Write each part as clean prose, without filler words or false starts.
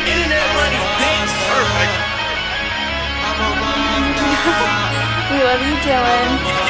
Internet money, bitch. Perfect. We love you, Dylan.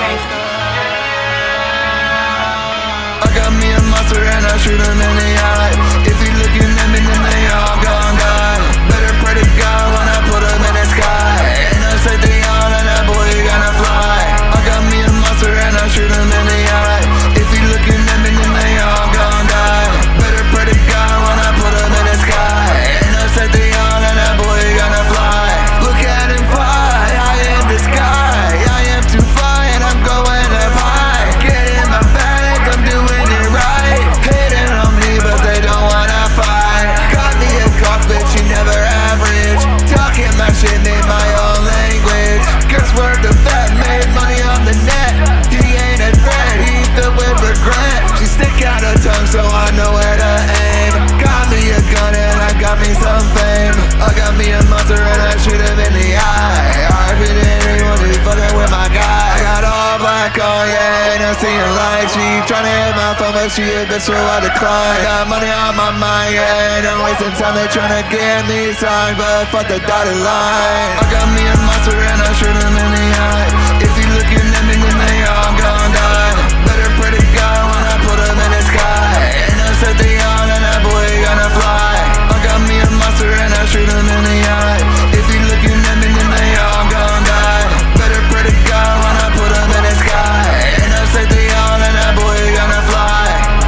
I got me a monster and I shoot him in the eye. If he looking at me, then they all gon' die. Better pray to God when I put him in the sky. And I say DREAMR and that boy gonna fly. I got me a monster and I shoot him in the eye. If he looking at me, then they all gon' die. Better pray to God when I put him in the sky. And I say DREAMR and that boy gonna fly. Look at him fly, I am the sky. I am too fly and I'm going up high. Get in my bag, I'm doing it right. Hating on me but they don't wanna fight. Got me a cough bitch, you never average. Talking my shit, made my own language. Curse word the fat, made money on the net. He ain't a threat, he filled with regret. She stick out her tongue so I know where to aim. Got me a gun and I got me some fame. I got me a monster and I shoot him in the eye. I repeat anyone who's fucking with my guy. I got all black on, yeah, ain't no seeing light. She tryna hit my phone but she a bitch so I decline. I got money on my mind, yeah, ain't no wasting time. They tryna get me signed but fuck the dotted line. I got me a monster and I shoot him in the eye. If he looking at me then they all gon' die. Better pray to God when I put him in the sky. And I said DREAMR and that boy gonna fly. I got me a monster and I shoot him in the eye. If he looking at me then they all gon' die. Better pray to God when I put him in the sky. And I said DREAMR and that boy gonna fly.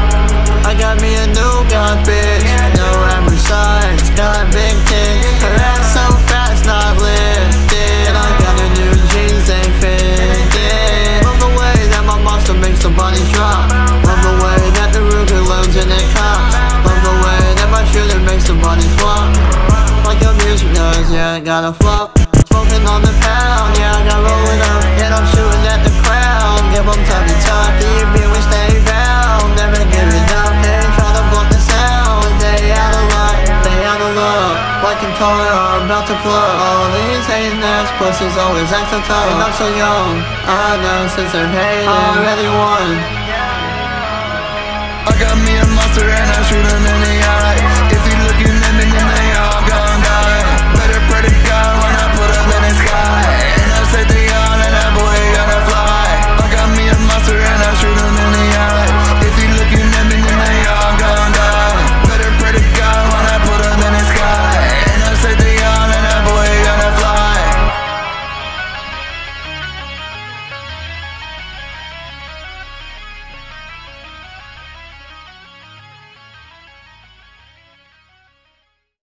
I got me a new gun, bitch. No average size, got big tits. Her ass so fat, it's not lifted. I got a new jeans, they fitted. Love the way that my monster makes the bodies drop. Love the way that the Ruger loads in it cops. Love the way that my shooter makes the bodies flop. Like your music does, yeah, I gotta flop. Smoking on the pound, yeah, I got rolling up. And I'm shooting at the crowd. Give them time to talk, DB, we stay bound. Never give it up, they try to block the sound. They out of luck, they out of luck. Like and taller are about to plug. All these hating ass pussies always act so tough. And I'm so young, I know since they're hating, I already won. I got me a monster and I shoot him